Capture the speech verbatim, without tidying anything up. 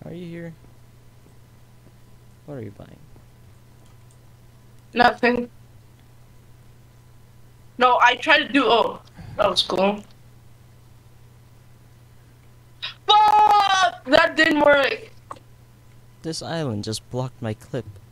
Are you here? What are you buying? Nothing. No, I tried to do. Oh, that was cool. Fuck! That didn't work. This island just blocked my clip.